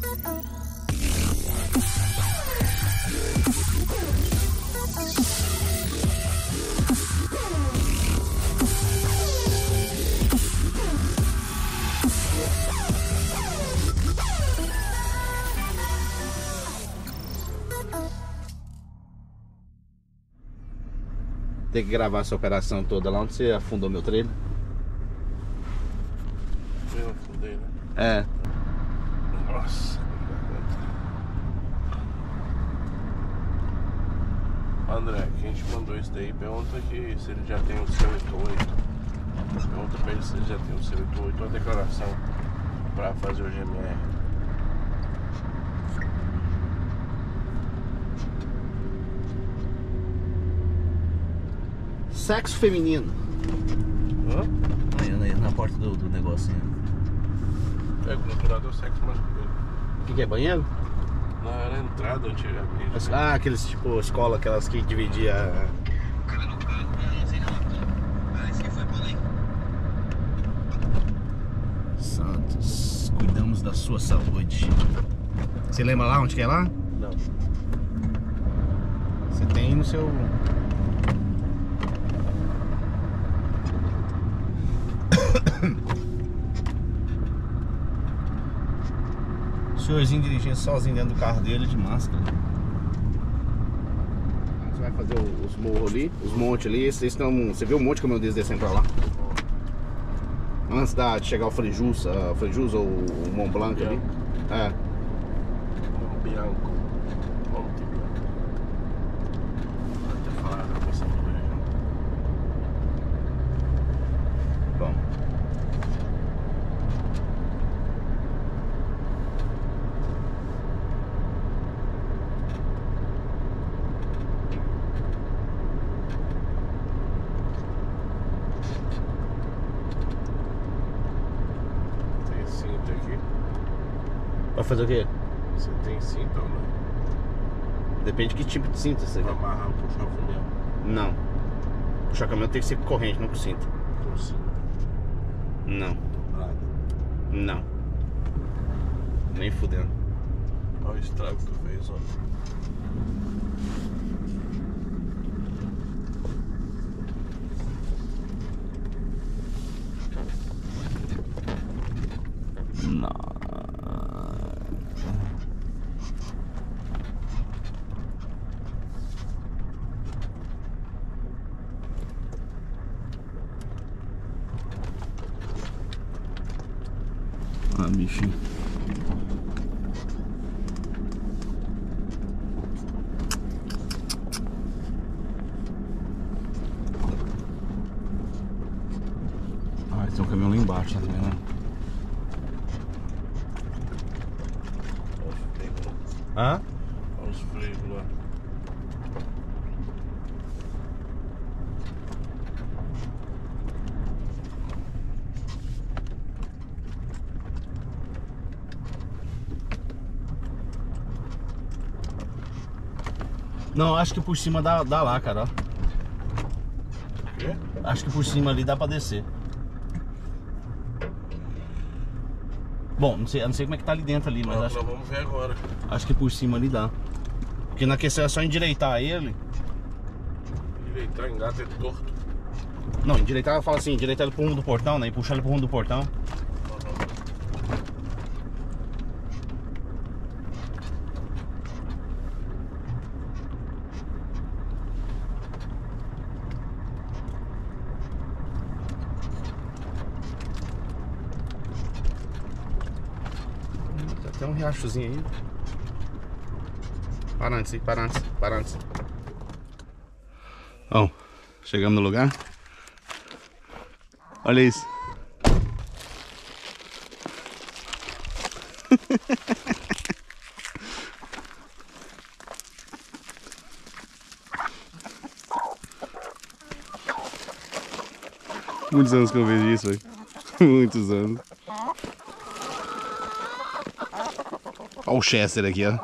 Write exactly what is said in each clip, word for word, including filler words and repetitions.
Tem que gravar essa operação toda lá onde você afundou meu trailer. Eu afundei, né? É. Nossa, André, quem te mandou isso daí, pergunta que se ele já tem o seu oito oito. Pergunta pra ele se ele já tem o seu oito oito, uma declaração pra fazer o G M R. Sexo feminino. Hã? Aí, aí na porta do, do negocinho. É, o natural é o sexo masculino. O que, que é banheiro? Não, era entrada antigamente. Né? Ah, aqueles tipo escola, aquelas que dividia. Santos, cuidamos da sua saúde. Você lembra lá onde que é lá? Não. Você tem no seu. O senhorzinho dirigindo sozinho dentro do carro dele de máscara. Você vai fazer os morros ali, os montes ali. Esses estão. Você viu um monte de caminhão deles descendo pra lá? Antes da, de chegar ao Frejus, uh, Frejus ou o Mont Blanc ali. É. Mont Bianco. Monte Bianco. Até falar a versão do região. Bom. Tem cinto aqui. Vai fazer o quê? Você tem cinto ou não? Depende de que tipo de cinto você Pra quer. amarrar, puxar o funil. Não. Puxar caminhão tem que ser com corrente, não com cinto. Com cinto. Não. Dobrado. Não. Nem fudendo. Olha o estrago que tu fez ontem. Não. Ah, bichinho. Ah, tem um caminhão lá embaixo, tá vendo? Olha os freios lá. Hã? Olha os freios lá. Não, acho que por cima dá, dá lá, cara, ó. O quê? Acho que por cima ali dá pra descer. Bom, não sei, eu não sei como é que tá ali dentro ali, mas Nós, acho, nós vamos ver agora. acho que por cima ali dá. Porque na questão é só endireitar ele. Endireitar, engata é torto. Não, endireitar eu falo assim, endireitar ele pro rumo do portão, né? E puxar ele pro rumo do portão. Tem um riachozinho aí. Para antes, hein? Para antes, para antes. Ó, chegamos no lugar. Olha isso. Muitos anos que eu vejo isso, velho. Muitos anos. Olha o Chester aqui, ó.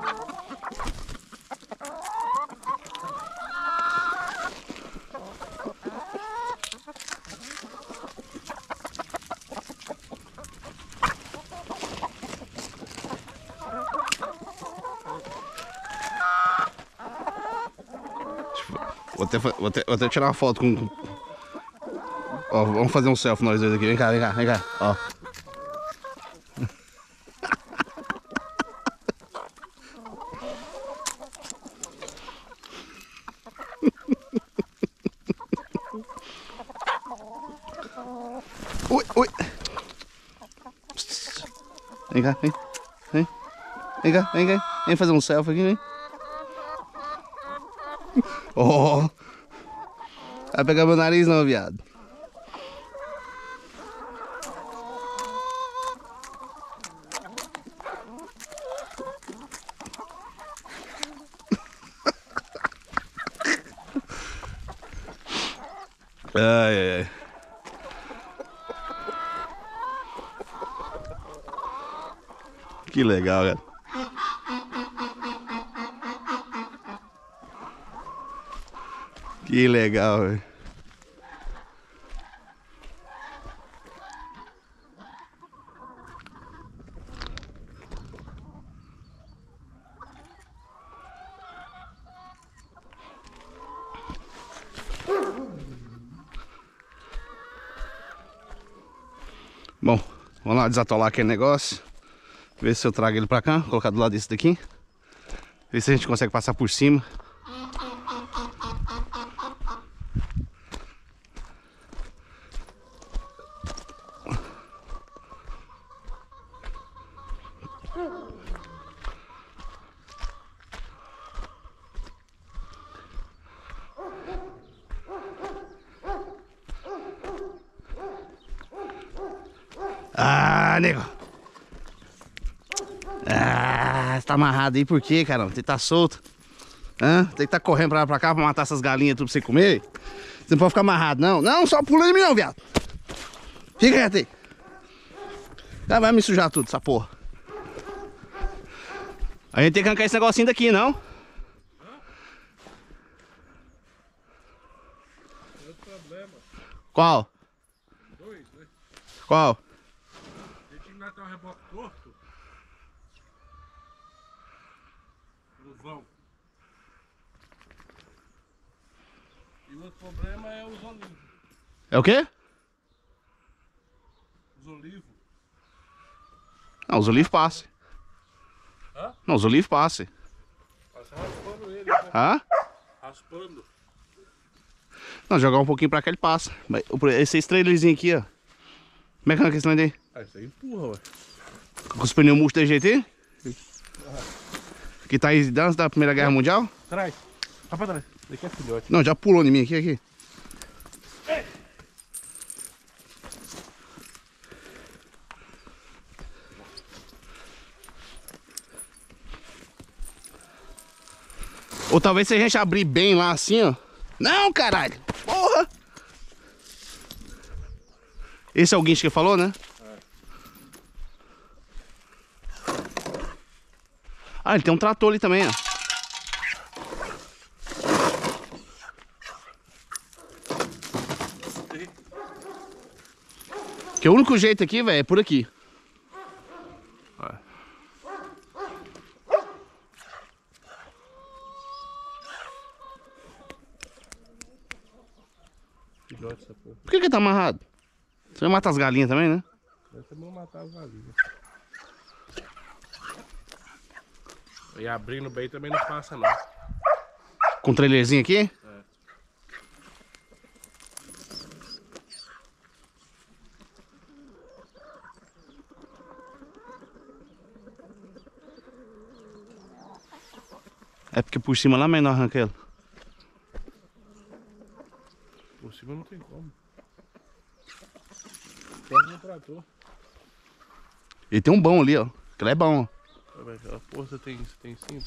Vou até, vou, até, vou até tirar uma foto com... Ó, vamos fazer um selfie nós dois aqui. Vem cá, vem cá, vem cá. Ó. Ui, ui. Vem cá, vem. Vem. Vem cá, vem cá. Vem fazer um selfie aqui, vem. Oh. Vai pegar meu nariz não, viado. Ai, ai, ai. Que legal, cara. Que legal, velho. Bom, vamos lá desatolar aquele negócio. Ver se eu trago ele pra cá, colocar do lado desse daqui. Ver se a gente consegue passar por cima. Ah, nego. Ah, você tá amarrado aí por quê, caramba? Você tá solto. Hã? Tem que tá correndo pra lá pra cá pra matar essas galinhas tudo pra você comer. Você não pode ficar amarrado, não. Não, só pula em mim não, viado. Fica quieto aí. Ah, vai me sujar tudo, essa porra. A gente tem que arrancar esse negocinho daqui, não? Tem outro problema. Qual? Dois, né? Qual? Tem que matar o reboque torto. No vão. E o outro problema é os olivos. É o quê? Os olivos. Não, os olivos passem. Hã? Não, os olivos passem. Passa raspando ele, né? Hã? Raspando. Não, jogar um pouquinho pra cá ele passa. Mas o- esse trailerzinho aqui, ó. Como é que arranca esse trem daí? Ah, isso aí empurra, ué. Com os pneus murchos desse jeito aí? Que tá aí antes da Primeira Guerra Mundial? Traz. Vai pra trás. Daqui é filhote. Não, já pulou em mim aqui, aqui. Ou talvez se a gente abrir bem lá assim, ó. Não, caralho! Porra! Esse é o guincho que falou, né? É. Ah, ele tem um trator ali também, ó. Que o único jeito aqui, velho, é por aqui. Ó. Filhote essa porra. Por que que tá amarrado? Você vai matar as galinhas também, né? Deve ser bom matar as galinhas. E abrindo bem também não passa, não. Com um trailerzinho aqui? É. É porque por cima lá menor arranca ele. Por cima não tem como. Pega um trator. Ele tem um bom ali, ó. Aquele é bom. Aquela porra você tem, você tem cinto?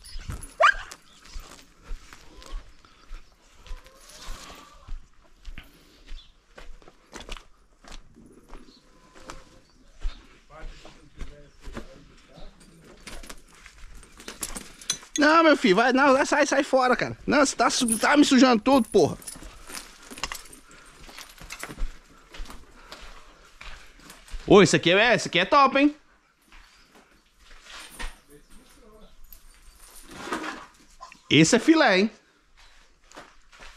Não, meu filho, vai, não, sai, sai fora, cara. Não, você tá, su- tá me sujando todo, porra. Ô, esse aqui é, esse aqui é top, hein? Esse é filé, hein?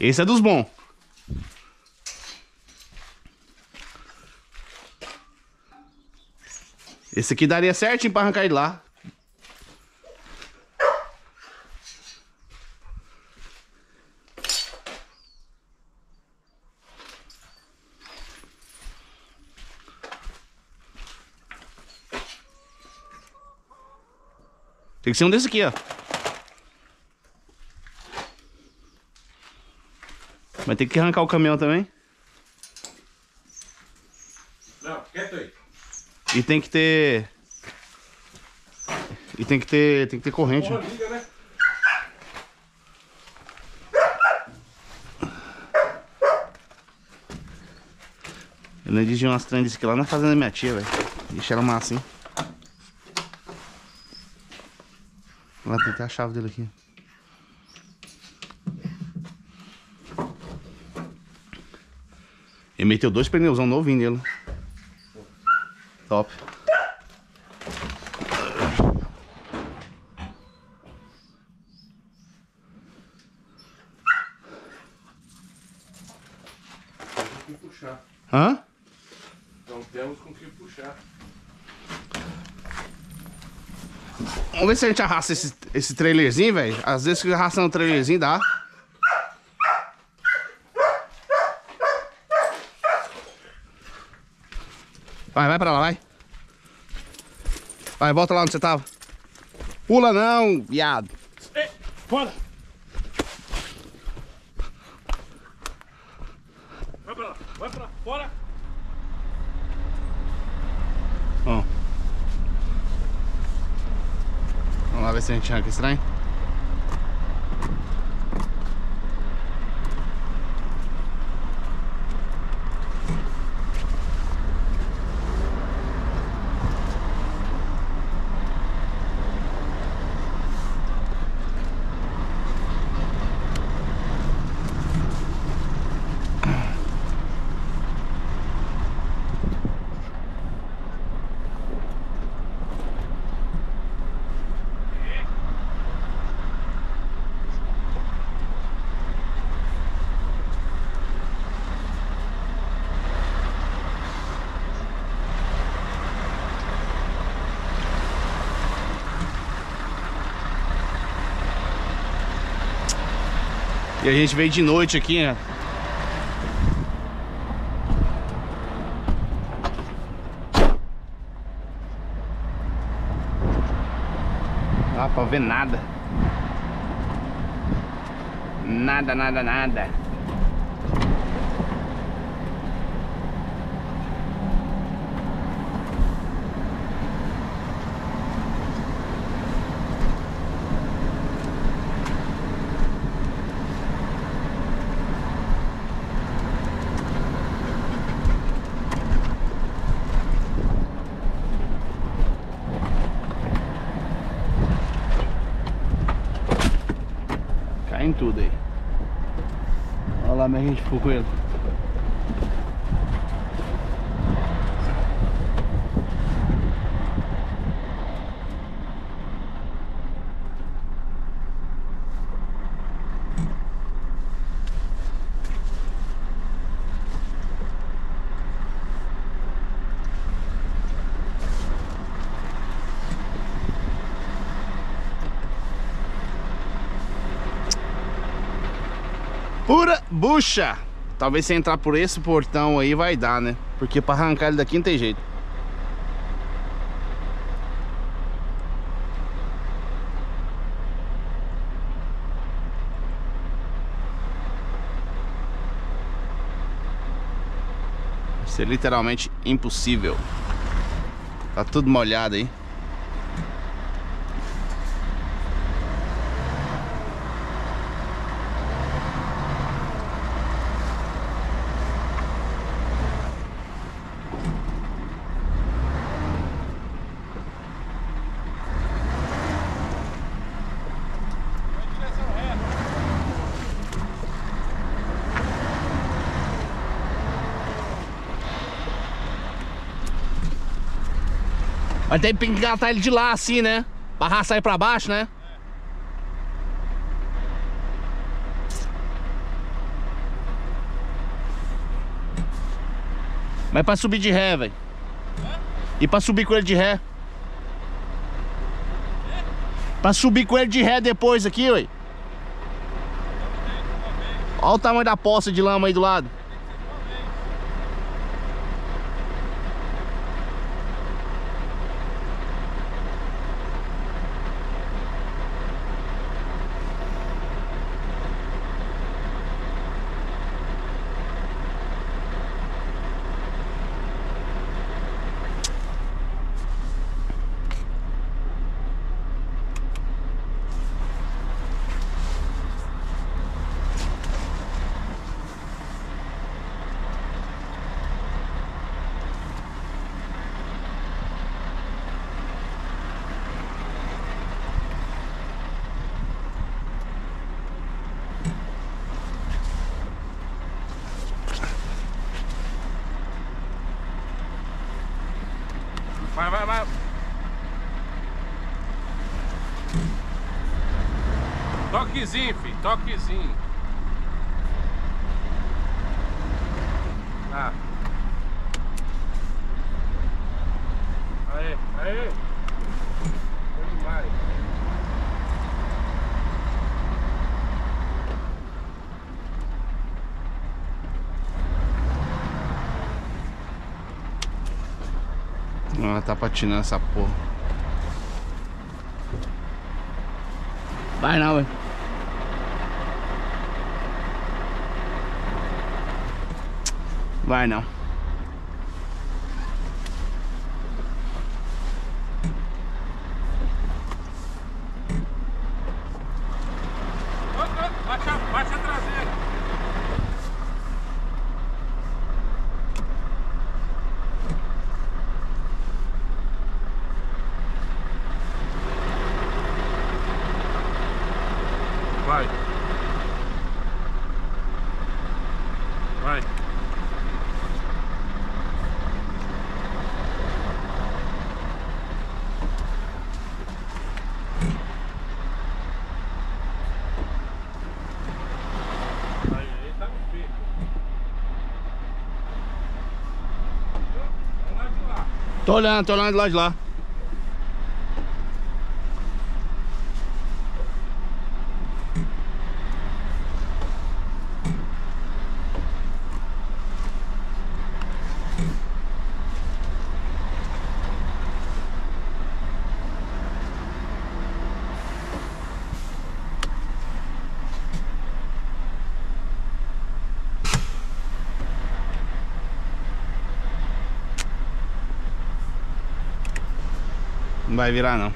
Esse é dos bons. Esse aqui daria certinho pra arrancar ele lá. Tem que ser um desse aqui, ó. Vai ter que arrancar o caminhão também. Não, quieto aí. E tem que ter... E tem que ter... Tem que ter corrente. Porra, liga, né? Eu nem dizia umas trem desse aqui lá na fazenda da minha tia, velho. Deixa ela massa, hein. Lá tem até a chave dele aqui. Ele meteu dois pneuzão novinhos nele. Top. Temos que puxar. Hã? Então temos com que puxar. Vamos ver se a gente arrasta esse, esse trailerzinho, velho. Às vezes que arrastando o trailerzinho dá. Vai, vai pra lá, vai. Vai, volta lá onde você tava. Pula não, viado. Ei, fora! Vai pra lá, vai pra lá, fora! Ó. Vamos lá ver se a gente arranca esse trem. E a gente veio de noite aqui, né? Não dá pra ver nada. Nada, nada, nada. Cai em tudo aí. Olha lá, mas a gente ficou com ele. Pura bucha! Talvez se entrar por esse portão aí vai dar, né? Porque pra arrancar ele daqui não tem jeito. Vai ser literalmente impossível. Tá tudo molhado aí. Mas tem que engatar ele de lá assim, né? Pra arrastar ele pra baixo, né? Mas pra subir de ré, velho. E pra subir com ele de ré. Pra subir com ele de ré depois aqui, ué. Olha o tamanho da poça de lama aí do lado. Vai, vai, vai. Toquezinho, filho, toquezinho. Ah. Aê, aê. Foi demais. Ah, tá patinando essa porra. Vai não, velho. Vai não. Baixa, baixa a traseira. Vai. Vai. Aí, aí tá no pico. Vamos lá de lá. Tô olhando, tô olhando de lá de lá. Não vai virar não.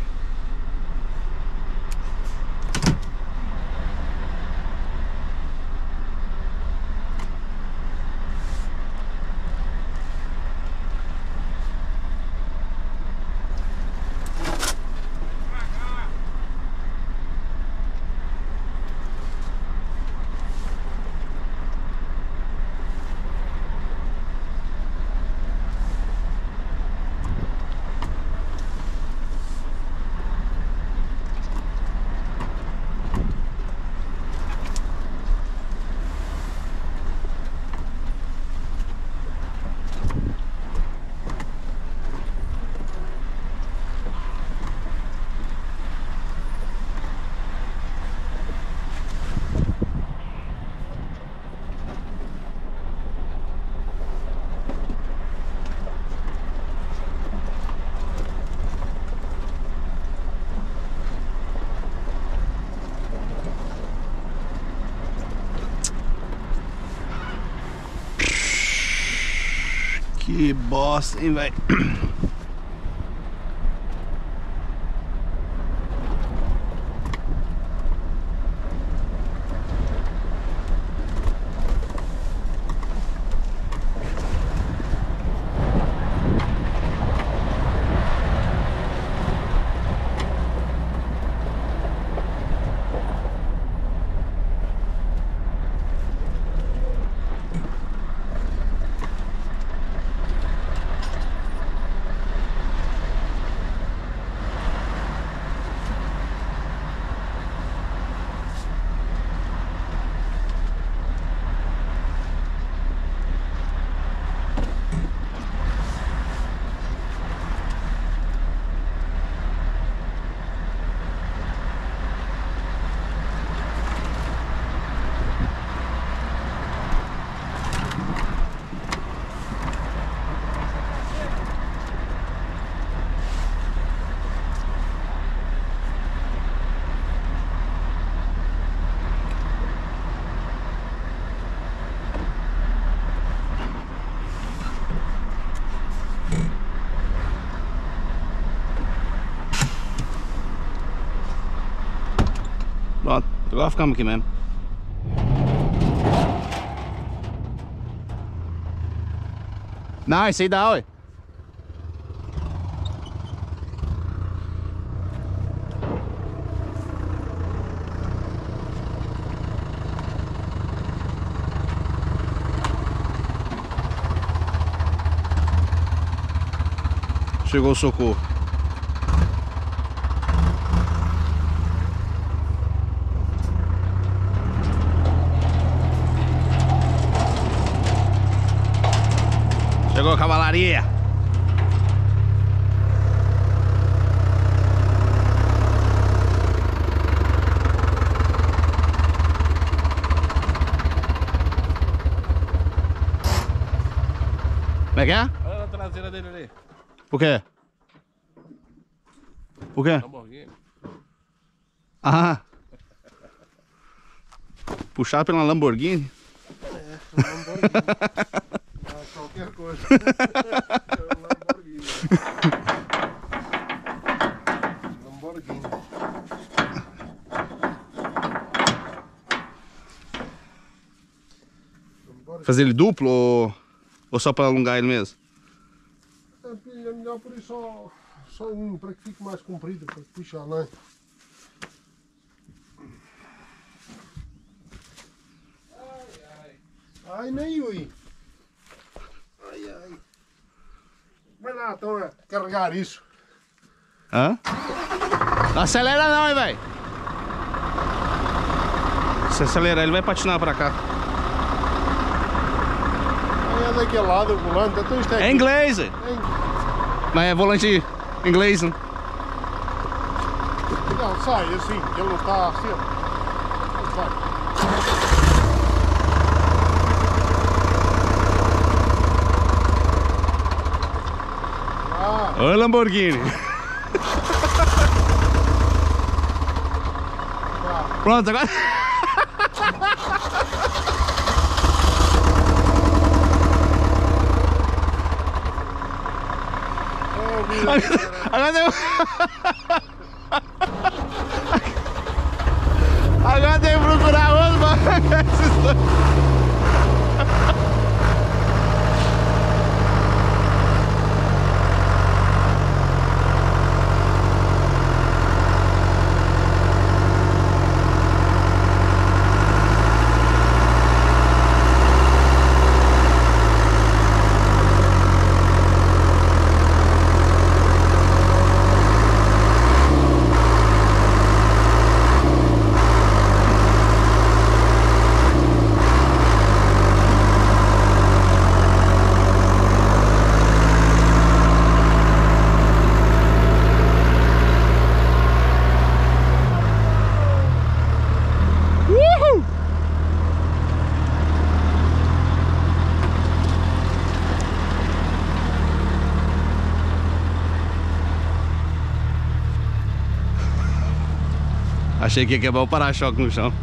Que bosta, hein, velho. Agora ficamos aqui mesmo. Não, esse aí dá, ué. Chegou o socorro. Chegou a cavalaria. Como é que é? Olha na traseira dele ali. Por quê? Por quê? Lamborghini. Ah. Puxado pela Lamborghini? É, Lamborghini. Não, qualquer coisa. É Lamborghini. Lamborghini. Fazer ele duplo ou, ou só para alongar ele mesmo? É melhor por isso só, só um, para que fique mais comprido, para puxar, não é? Ai, ai. Ai, nem ui. Ai, ai. Vai lá, então, é carregar isso. Hã? Não acelera não, hein, velho. Se acelerar, ele vai patinar pra cá. Aí é daquele lado o volante, então isto é. É inglês, é. Mas é volante inglês, né? Não, sai assim, ele não está assim. Ele vai. Ah. Oi, Lamborghini. Tá. Pronto, agora. Agora deu. Agora tem que procurar outro, mano. Achei que ia quebrar o para-choque no chão.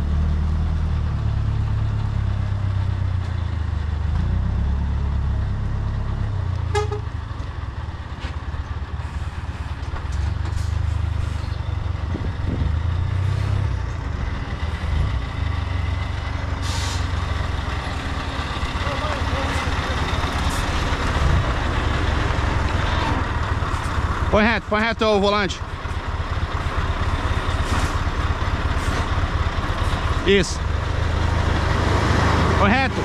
Põe reto, põe reto o volante. Isso. Põe reto.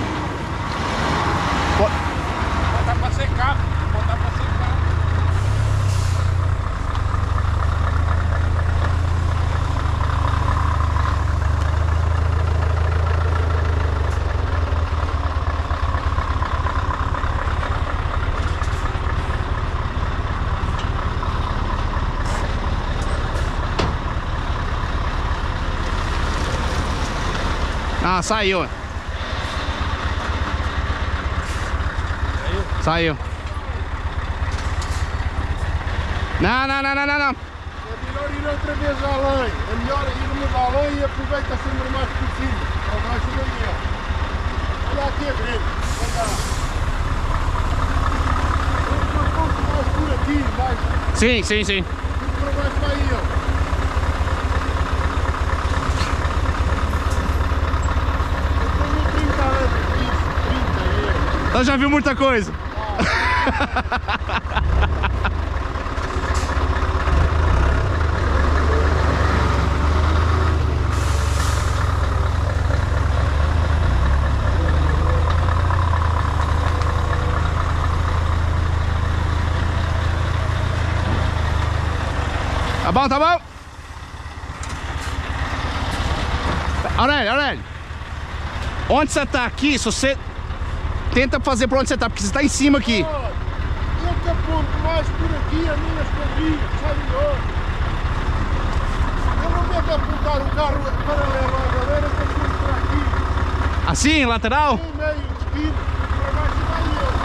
Botar pra secar. Botar pra secar. Ah, saiu. Saiu? Saiu. Não, não, não, não, não, não. É melhor ir outra vez além. É melhor irmos além e aproveita sempre mais por cima. Para baixo daí, ó. Olha aqui a grande. Olha lá. Um pouco mais por aqui, mais. Sim, sim, sim. Tudo para baixo aí, ó. Então já viu muita coisa. Tá bom, tá bom? Aurélio, Aurélio. Onde você tá aqui, se você... Tenta fazer por onde você tá, porque você tá em cima aqui. Eu te aponto mais por aqui, a minha escadinha, sabe melhor. Eu não meto a apontar o carro paralelo à galera, eu aponto por aqui. Assim, lateral? Em meio de esquina, para baixo vai eu.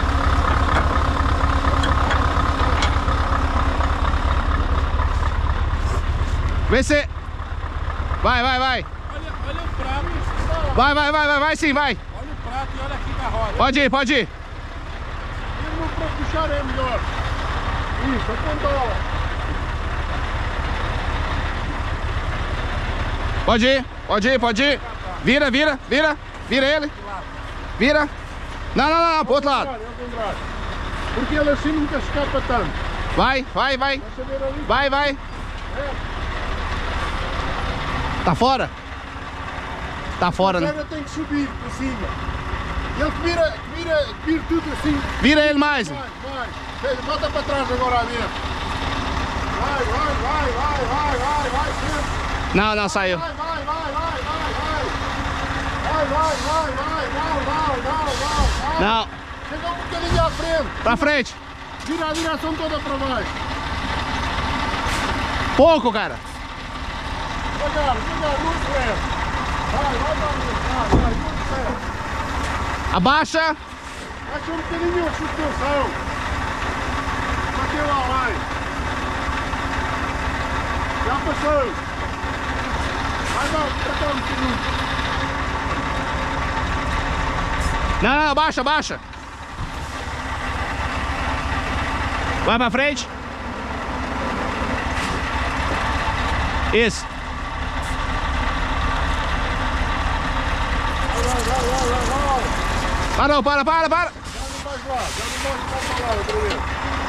Vê se... Vai, vai, vai. Olha, olha o prato. Vai, vai, vai, vai, vai sim, vai. Olha o prato e olha aqui na roda. Pode ir, pode ir. Irmão, para puxar é melhor. Isso, aponta lá. Pode ir, pode ir, pode ir. Vira, vira, vira. Vira ele. Vira. Não, não, não, não, pro outro lado. Porque ele assim nunca escapa tanto. Vai, vai, vai. Vai, vai. Tá fora? Tá fora, né? Agora tem que subir por cima. Ele que vira, que vira, que vira tudo assim. Vira ele mais. Vai, vai. Volta para trás agora a ver. Vai, vai, vai, vai, vai, vai, vai, sempre. Não, não, saiu. Vai, vai, vai, vai, vai, vai. Vai, vai, vai, vai, não, não, não, não, não. Não. Chega um bocadinho à frente. Pra frente. Vira a direção toda para baixo. Pouco, cara. Devagar, devagar, muito perto. Vai, vai, vai, vai, vai, muito perto. Abaixa. Baixa um bocadinho a suspensão. Bateu lá, vai. Já passou. Vai, vai, para cá um bocadinho. Não, não, abaixa, abaixa. Vai pra frente. Isso. Vai, vai, vai, vai, vai. Parou, para, para, para. Já não vais lá, já não vais para lá outra vez.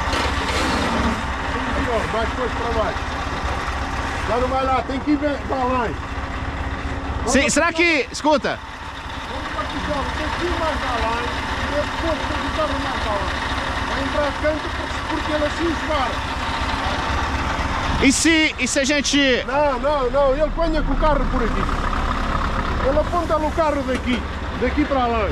Melhor, vai depois para baixo. Já não vai lá, tem que ir para lá. Sim, será que... Escuta. Vamos para aqui, tem que ir mais para lá. E depois tem que ir mais para lá. Vai entrar canto porque ele assim esvara. E se, e se a gente... Não, não, não, ele ponha com o carro por aqui. Ele aponta no carro daqui, daqui para lá.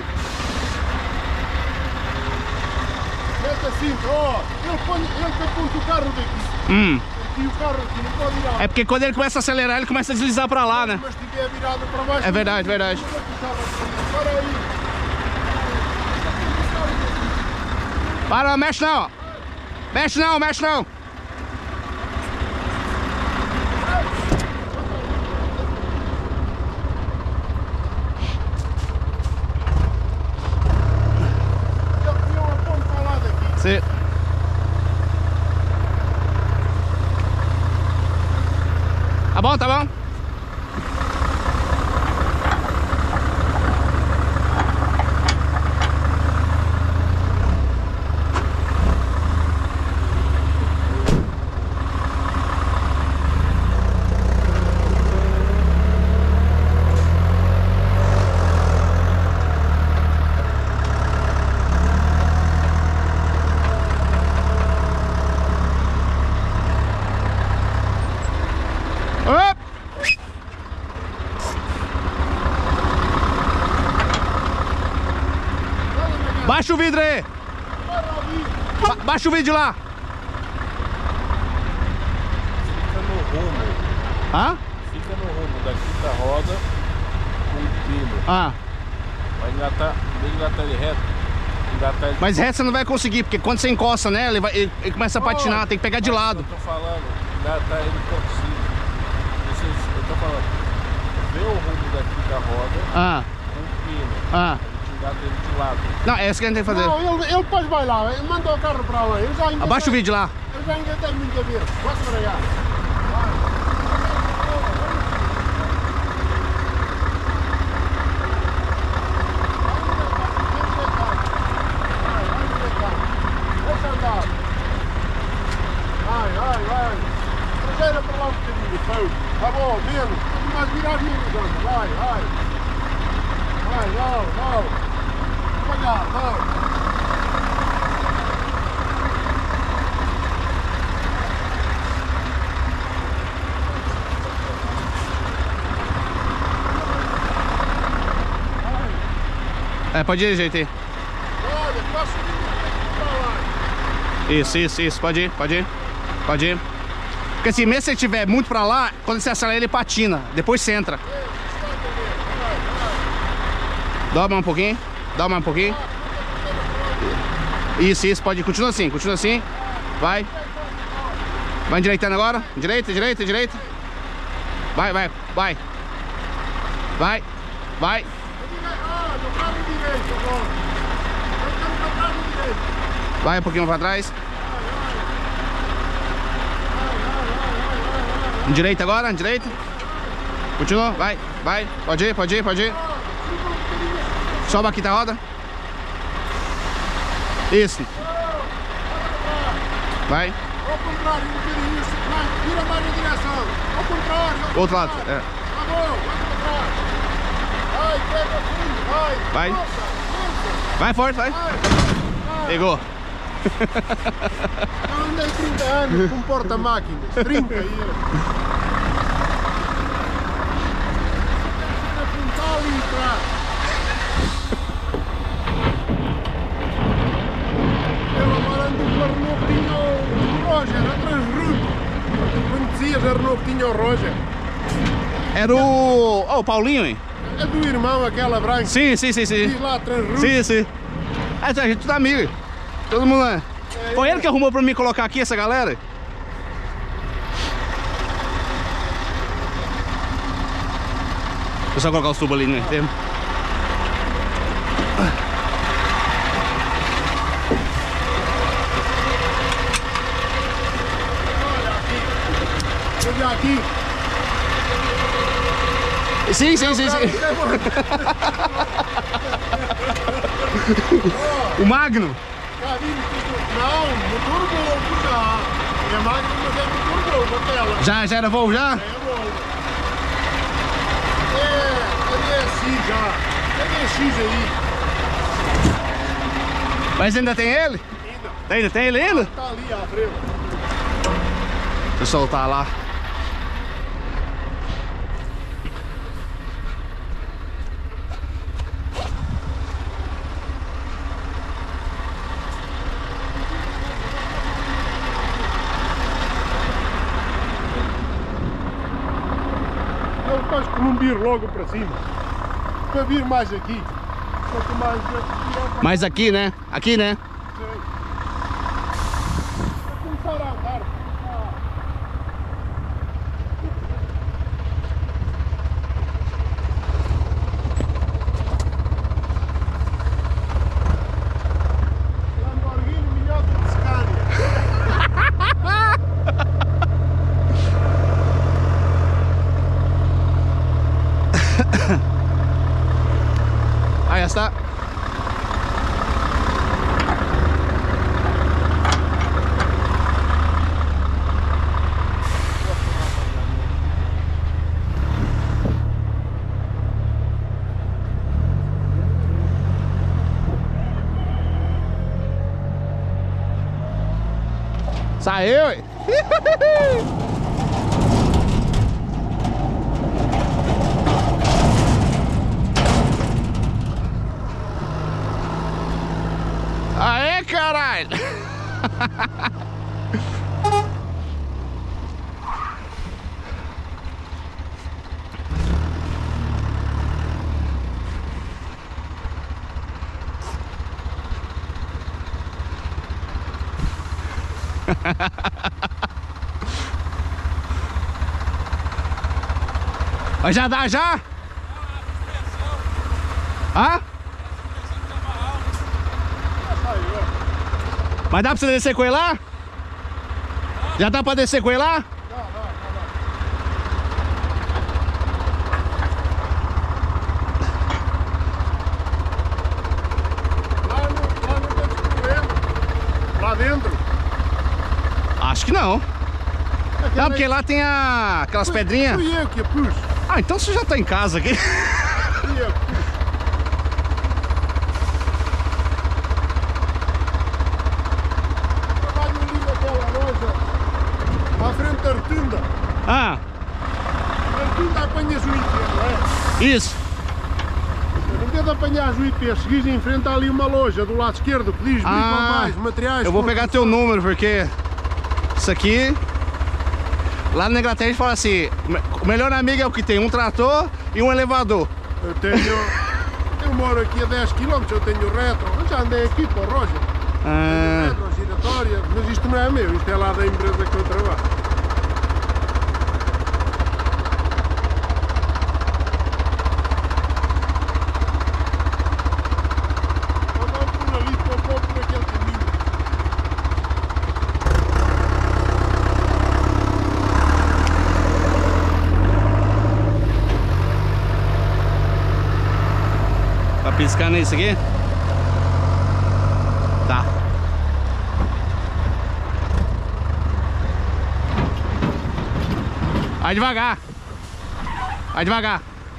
Mete assim, ó, ele, põe, ele que aponta o carro daqui. Hum. Aqui o carro aqui, não pode virar. É porque quando ele começa a acelerar, ele começa a deslizar pra lá, né? Mas se estiver virado para baixo... É verdade, verdade. Para aí. Para, mexe não. Mexe não, mexe não. Sim. Tá bom, tá bom? Baixa o vidro aí! Ba baixa o vidro de lá! Fica no rumo. Hã? Fica no rumo daqui da roda com o pino. Ah. Vai engatar, vai engatar ele reto. Engatar ele... Mas reto você não vai conseguir, porque quando você encosta nela, ele, vai, ele, ele começa a patinar, oh, tem que pegar de lado. Eu tô falando, engatar ele por cima. Eu tô falando, vê o rumo daqui da roda ah. com o pino. Ah. Dele de lado. Não, é isso que a gente tem que fazer. Não, ele, ele depois vai lá, ele manda o carro para lá. Ele já engata, abaixa o vídeo lá. Ele já engatou muita vez. Posso frear? Sandra. Vai, vai. Vai, não, não. Devagar, não. É, pode ir, gente. Olha, passa o vídeo pra lá. Isso, isso, isso. Pode ir, pode ir. Pode ir. Porque assim, mesmo se ele estiver muito pra lá, quando você acelera ele patina. Depois você entra. Dá mais um pouquinho. Dá mais um pouquinho. Isso, isso. Pode ir. Continua assim, continua assim. Vai. Vai endireitando agora. Direita, direita, direita. Vai, vai, vai. Vai, vai. Vai um pouquinho pra trás. Direita agora, direita. Continua, vai, vai. Pode ir, pode ir, pode ir. Sobe aqui, tá roda. Isso. Vai. Ao contrário, um bocadinho. Vira mais na direção. Ao contrário. Outro lado. É. Tá bom, vai para trás. Vai, pega fundo, vai. Vai. Força, força. Vai forte, vai. Vai. Pegou. Eu andei trinta anos com porta-máquinas. trinta e eu. Na frontal e atrás. Eu agora ando com a Renault que tinha o Roger, a Transroute. Conhecias a Renault que tinha o Roger? Era o... Oh, o Paulinho, hein? É do irmão aquela branca. Sim, sim, sim, sim. Diz lá Transroute. Sim, sim. É, a gente tudo amigo. Todo mundo é. Foi ele que arrumou pra mim colocar aqui essa galera. Deixa eu só colocar os tubos ali no meio termo. Olha aqui. Sim, sim, sim, sim. O Magno. Não, motor Volvo já. É Magno, mas é motor Volvo aquela. Já, já era Volvo já? É Volvo. É, é D S já. É D X aí. Mas ainda tem ele? Ainda. Ainda tem ele ainda? Tá ali, abriu. Deixa eu soltar lá. Eu faço como um vir logo para cima. Para vir mais aqui. Quanto mais aqui, Mas aqui, né? Aqui, né? sei. Vou começar a andar. Ah. Lamborghini Minhota de Scania. Ahí está. Saiu, ué. Aê, caralho! Mas já dá já? Hã? Mas dá pra você descer com ele lá? Já dá pra descer com ele lá? Não, não, não, não. Lá no, lá no canto do Leme. Lá dentro. Acho que não. Aquela Não, porque lá tem a... aquelas Fui- pedrinhas. Fui eu que a pus. Ah, então você já tá em casa aqui. Trabalho ali naquela loja, à frente da rotunda. Ah, Na rotunda apanhas o I P, não é? isso. Em vez de apanhar o I P, seguires em frente, há ali uma loja do lado esquerdo que diz Ah, mais materiais. eu vou pegar teu número, porque isso aqui... Lá na Inglaterra a gente fala assim, o melhor amigo é o que tem um trator e um elevador. Eu tenho... Eu moro aqui a dez quilômetros, eu tenho retro. Eu já andei aqui para o Roger. Ah, Tenho retro, giratória, mas isto não é meu, isto é lá da empresa que eu trabalho. tá piscando isso aqui? Tá. Vai devagar. Vai devagar.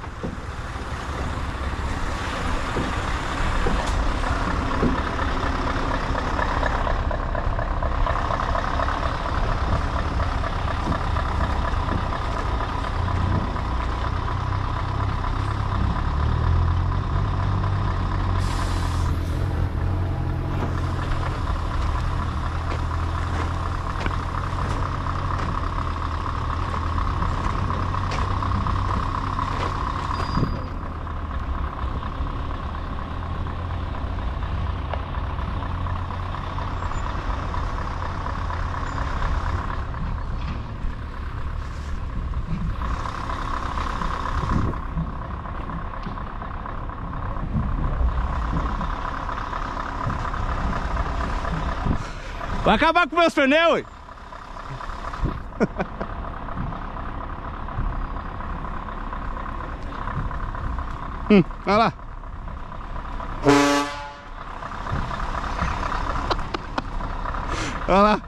Vai acabar com meus pneus, ué. hum, olha lá. Olha lá.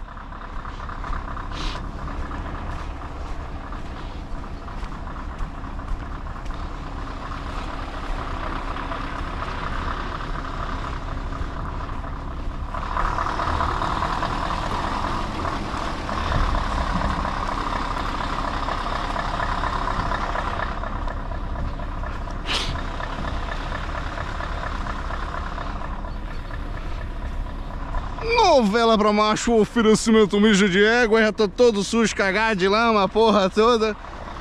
Novela pra macho, oferecimento mijo de égua, já tô todo sujo, cagado de lama, a porra toda.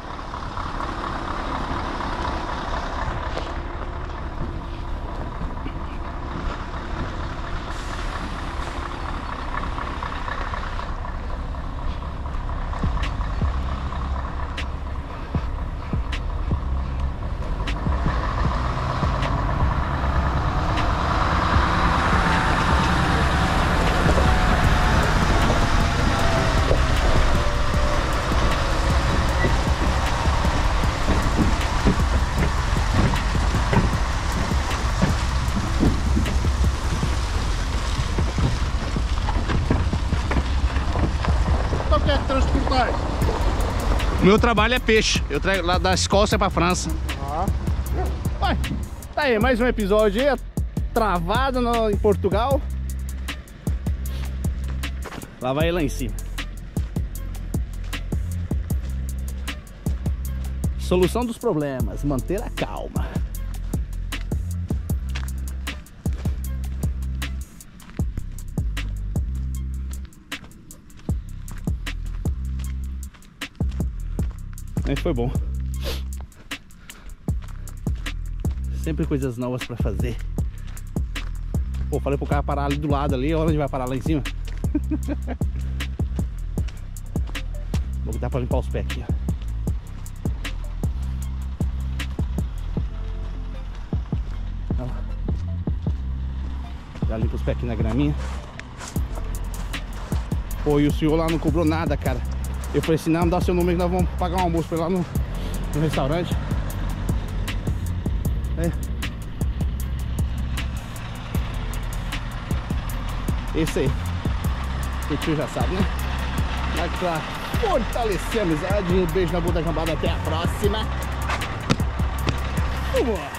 Meu trabalho é peixe, eu trago lá da Escócia pra França. Ah. Vai, tá aí, mais um episódio aí, travado no, em Portugal. Lá vai lá em cima. Solução dos problemas, manter a calma. Mas foi bom. Sempre coisas novas pra fazer. Pô, falei pro cara parar ali do lado ali. Olha onde vai parar lá em cima. Vou botar pra limpar os pés aqui, ó. Olha lá. Já limpa os pés aqui na graminha. Pô, e o senhor lá não cobrou nada, cara. Eu falei assim, não, me dá seu número que nós vamos pagar um almoço pra ir lá no, no restaurante. É. Esse aí. O tio já sabe, né? Vai pra fortalecer a amizade. Um beijo na bunda da cambada, até a próxima. Vamos lá.